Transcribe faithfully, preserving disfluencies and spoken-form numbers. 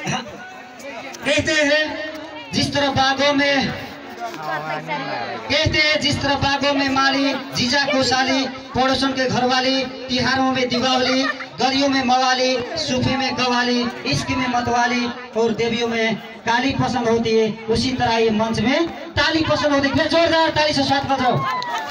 कहते हैं जिस तरह बागों में कहते हैं जिस तरह बागों में माली, जीजा को साली, पड़ोसन के घरवाली, तिहारों में दीपावली, गरियों में मवाली, सूफी में कवाली, इश्क में मतवाली और देवियों में काली पसंद होती है, उसी तरह ये मंच में ताली पसंद होती है। जोरदार ताली से स्वागत करो।